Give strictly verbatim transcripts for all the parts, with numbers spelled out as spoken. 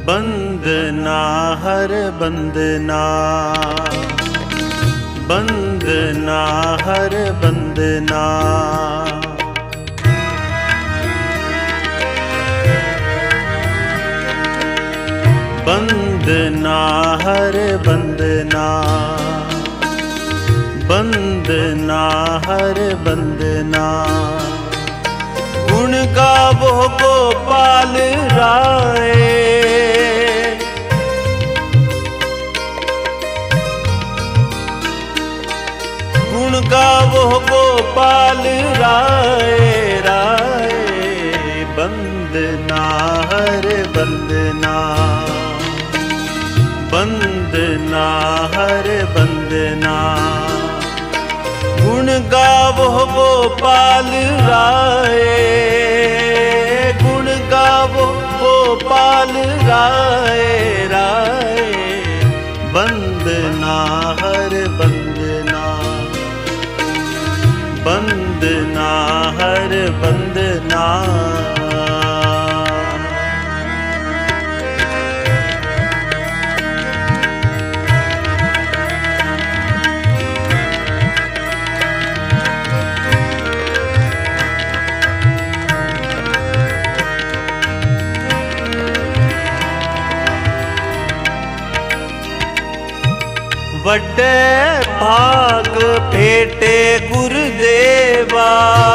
बंदना हर बंदना, बंदना हर बंदना। बंदना हर बंदना, बंदना हर बंदना। गुण गावो गोपाल राय, गुण गावो गोपाल राय राय। बंदना हर बंदना, बंदना हर बंदना। गुण गावो गोपाल राय, गुण गावो गोपाल राय राय। बंदना हर बंदना, बंदना हर बंदना। वड्डे भाग भेटे गुरुदेवा,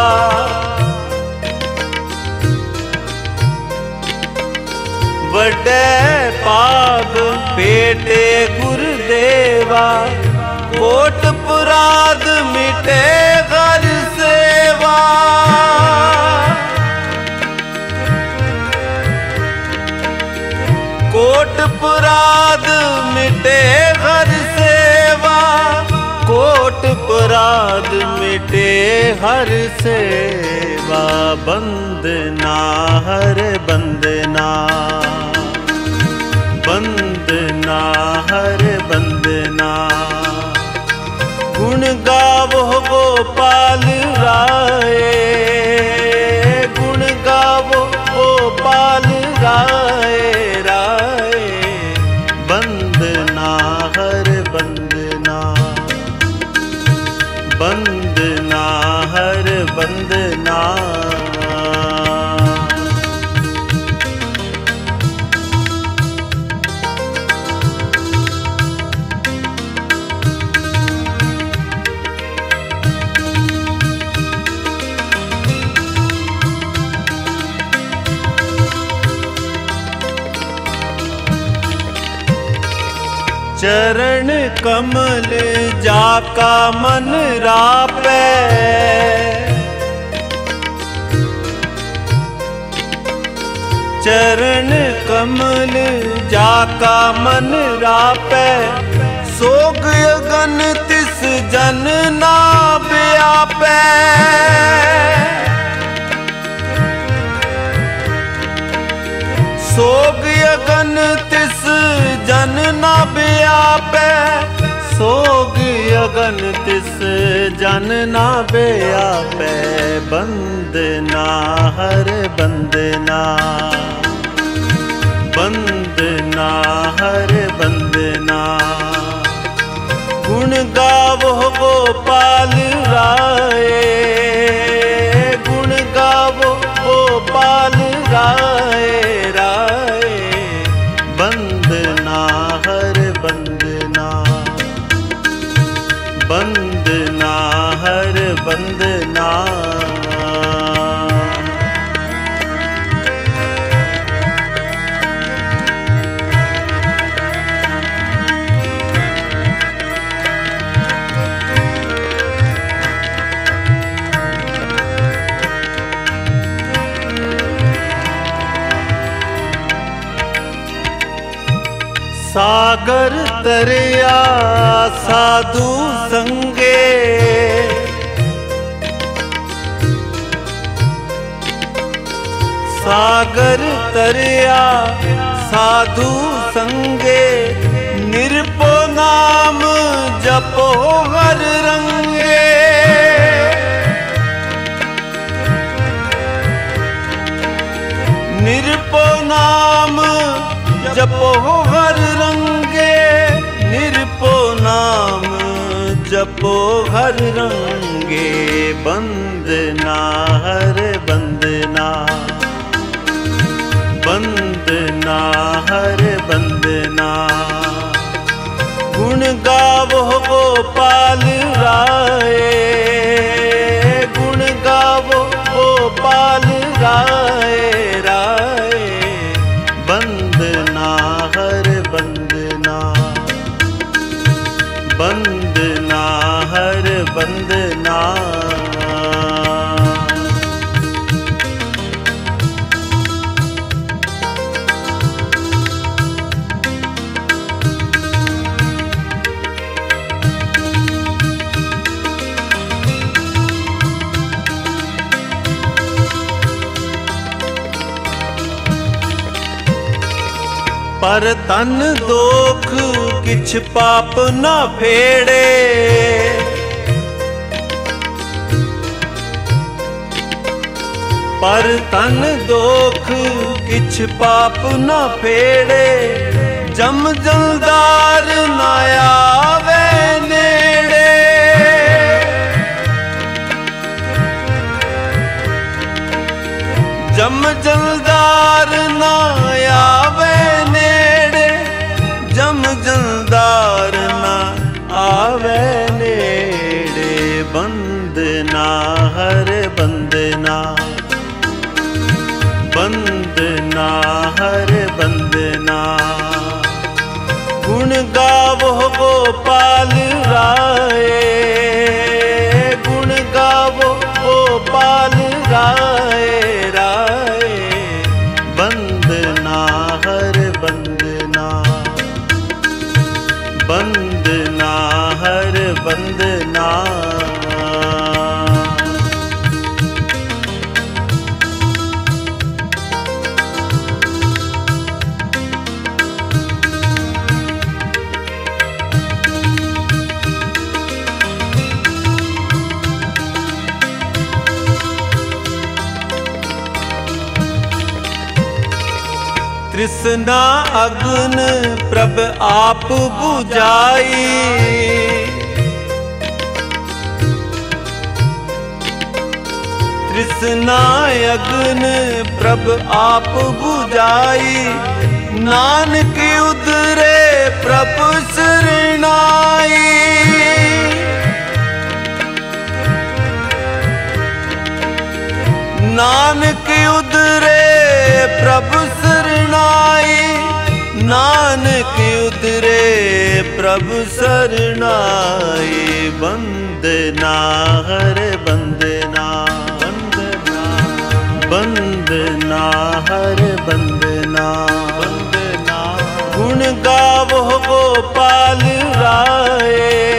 वड्डे भाग भेटे गुरुदेवा। कोट पुराद मिटे घर सेवा, कोट पुराद मिटे घर सेवा। कोट पुराद मिटे हर सेवा। बंदना हर बंदना, बंदना हर बंदना। गुण गावो गोपाल राय, गुण गावो गोपाल राय राय। बंदना हर बंदना, बंदना हर बंदना। चरण कमल जाका मन रापे, चरण कमल जाका मन रापे। सोग अगन तिस जन ना व्यापे, सोग अगन तिस जन ना व्यापे। सोग अगन तिस जन ना व्यापे। बंदना हर बंदना, बंदना हर बंदना। गुण गावो गोपाल राय, गुण गावो गोपाल राय राय। बंदना हर बंदना, बंदना हर बंदना। सागर तरिया साधु संगे, सागर तरिया साधु संगे। निरपो नाम जपो हर रंगे, निरपो नाम जपो हर रंगे, निरपो नाम जपो हर रंगे। बंदना हर बंदना, बंदना हर बंदना। गुण गावो गोपाल राय, गुण गावो गोपाल राय राय। बंदना हर बंदना, बंदना हर बंदना। पर तन दोख किछ पाप न फेड़े, पर तन दोख किछ पाप न फेड़े। जम जलदार न आवे नेड़े, जम जलदार न आवे नेड़े, जम जलदार न आवे नेड़े। बंदना हर बंदना, बंदना हर बंदना। गुण गावो गोपाल राय, गुण गावो गोपाल राय राय। बंदना हर बंदना, बंदना हर बंदना। तृष्णा अग्न प्रभ आप बुझाई, तृष्णा अग्न प्रभ आप बुझाई। नानक उदरे प्रभु शरणाई, नानक उदरे प्रभु शरणाई, नानक उदरे प्रभु शरणाई। बंदना हर बंदना, बंदना बंदना हर बंदना बंदना। गुण गावो गोपाल राय,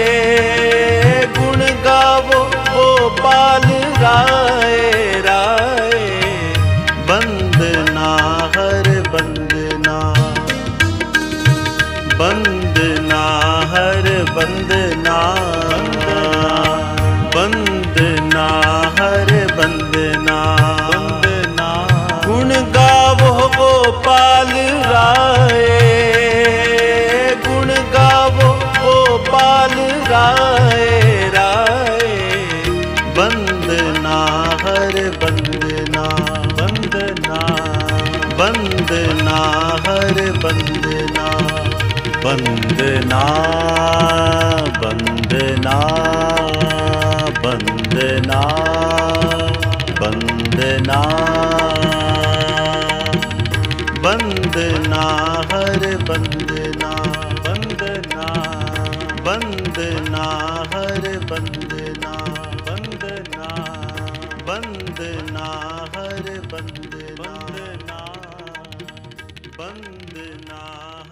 गुण गावो गोपाल राय राय। बंदना हर बंदना, बंदना हर बंदना। बंदना हर बंदना, बंदना। गुण गावो गोपाल राय, गुण गावो गोपाल राय राय। बंदना हर बंदना, बंदना बंदना हर बंदना। बंदना बंदना बंदना बंदना। बंदना हर बंदना, बंदना बंदना हर बंदना, बंदना बंदना हर बंदना, बंदना बंदना।